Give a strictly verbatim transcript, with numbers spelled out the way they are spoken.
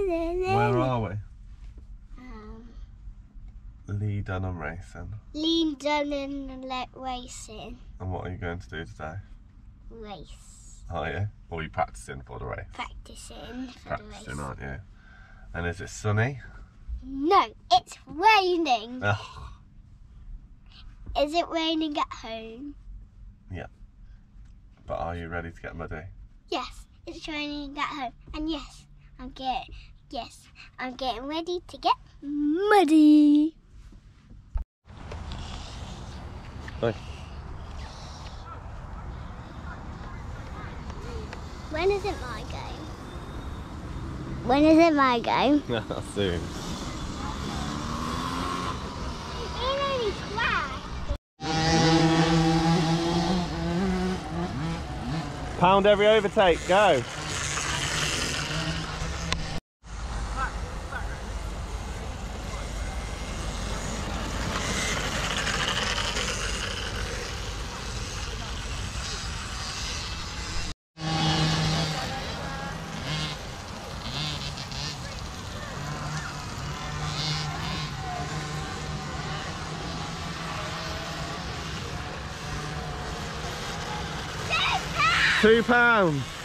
Where are we? Um, Lee Dunham Racing. Lee Dunham Racing. And what are you going to do today? Race. Are you? Or are you practicing for the race? Practicing for Practicing, the race. aren't you? And is it sunny? No, it's raining. Ugh. Is it raining at home? Yeah. But are you ready to get muddy? Yes, it's raining at home. And yes, I'm getting yes, I'm getting ready to get muddy. Hey. When is it my game? When is it my game? Soon. Pound every overtake, go! Two pounds!